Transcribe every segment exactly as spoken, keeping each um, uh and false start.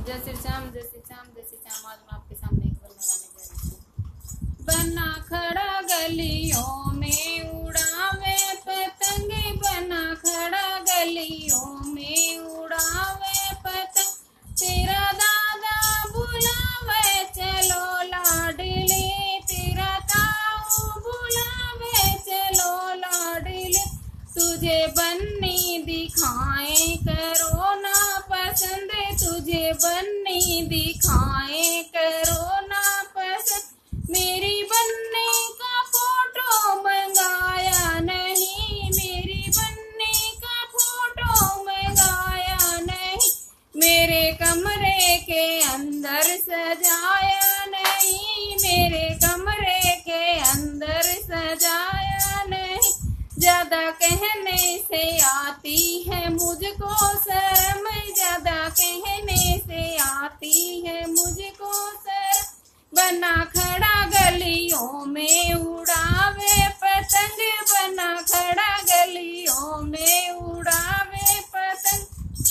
जय श्री श्याम, जय श्री श्याम, जय श्री श्याम। आज मैं आपके सामने एक बन्ना गाने जा रही हूँ। बना खड़ा गलियों में उड़ावे पतंग, बना खड़ा गलियों में उड़ावे पतंग। तेरा दादा बुलावे चलो लाडले, तेरा ताऊ बुलावे चलो लाडले। तुझे बन्नी दिखाए करो ना पसंद, तुझे बन्नी दिखाए करो ना पसंद। मेरी बन्नी का फोटो मंगाया नहीं, मेरी बन्नी का फोटो मंगाया नहीं। मेरे कमरे के अंदर सजाया नहीं, मेरे कमरे के अंदर सजाया नहीं। ज्यादा कहने से आती है मुझको शर्म, ज्यादा कहने से आती है मुझको शर्म। बना खड़ा गलियों में उड़ावे पतंग, बना खड़ा गलियों में उड़ावे पतंग।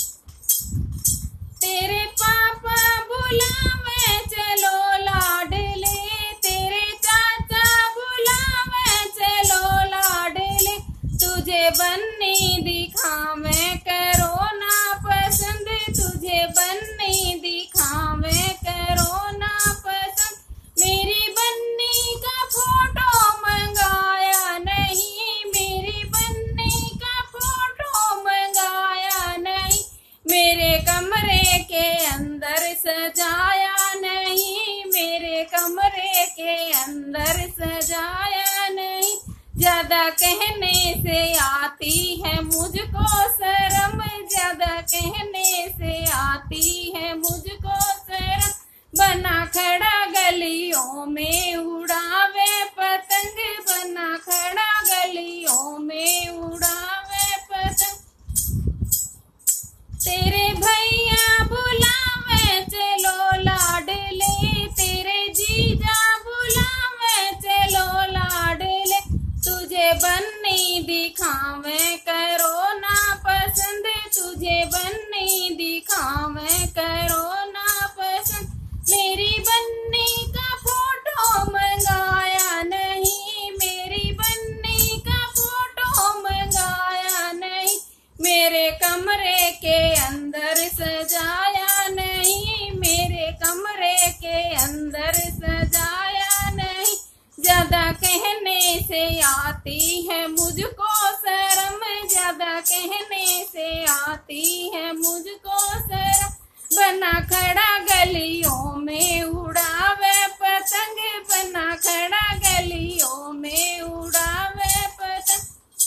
तेरे पापा बुलावे चलो लाडले, तेरे चाचा बुलावे चलो लाडले। तुझे बन्नी दिखावे करो ना पसंद, तुझे बन्नी दिखावे करो ना पसंद। मेरी बन्नी का फोटो मंगाया नहीं, मेरी बन्नी का फोटो मंगाया नहीं। मेरे कमरे के अंदर सजाया नहीं, मेरे कमरे के अंदर सजाया नहीं। ज्यादा कहने से आती है मुझको शर्म, ज्यादा कहने से आती है मुझको शर्म। बना खड़ा गलियों में उड़ावे पतंग, बना खड़ा गलियों में उड़ावे पतंग। तेरे भैया बुलावे चलो लाडले, तेरे जीजा बुलावे चलो लाडले। तुझे बन्नी दिखावे करो ना पसंद, तुझे बन्नी दिखावे करो ना पसंद। मेरी बन्नी का फोटो मंगाया नहीं, मेरी बन्नी का फोटो मंगाया नहीं। मेरे कमरे के अंदर सजाया नहीं, मेरे कमरे के अंदर सजाया नहीं। ज्यादा कहने से आती है मुझको शर्म, ज्यादा कहने से आती है मुझको शर्म। बना खड़ा गलियों में उड़ावे पतंग, बना खड़ा गलियों में उड़ावे पतंग।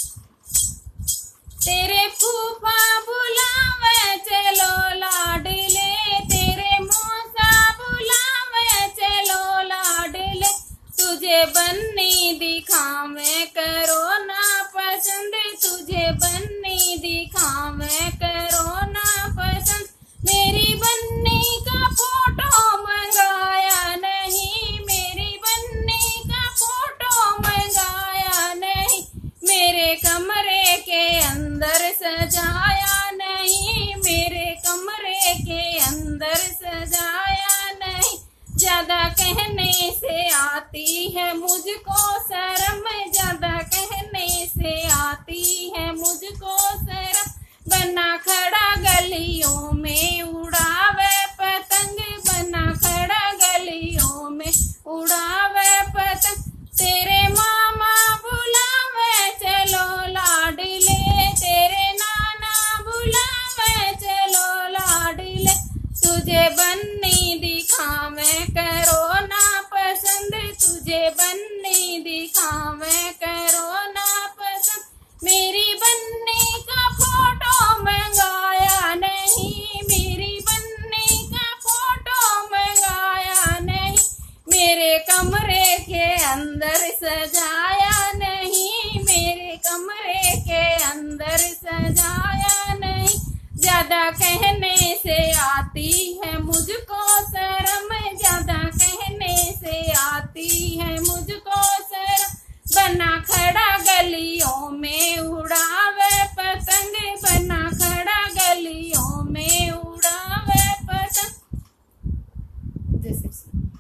तेरे फूफा बुलावे चलो लाडले, तेरे मौसा बुलावे चलो लाडले। तुझे बन्नी दिखावे करो ना पसंद, तुझे बन्नी दिखावे करो ना पसंद। मेरी बन्नी का फोटो मंगाया नहीं, मेरी बन्नी का फोटो मंगाया नहीं। मेरे कमरे के अंदर सजाया नहीं, मेरे कमरे के अंदर सजाया नहीं। ज्यादा कहने से आती है मुझको शर्म, ज्यादा कहने से आती है मुझको शर्म। बना खड़ा गलियों में उड़ावे पतंग, बना खड़ा गलियों में उड़ावे पतंग। तेरे मामा बुलावे चलो लाडले, तेरे नाना बुलावे चलो लाडले। तुझे बन्नी दिखावे करो ना पसंद, तुझे बन्नी दिखावे करो ना पसंद। मेरी बन्नी का फोटो मंगाया नहीं, मेरी बन्नी का फोटो मंगाया नहीं। मेरे कमरे के अंदर सजाया नहीं, मेरे कमरे के अंदर सजाया नहीं। ज्यादा कहने से आती है मुझको शर्म, ज्यादा कहने से आती है मुझको शर्म। बना खड़ा गलियों में उड़ावे पतंग, बना खड़ा गलियों में उड़ावे पतंग। जय श्री कृष्ण।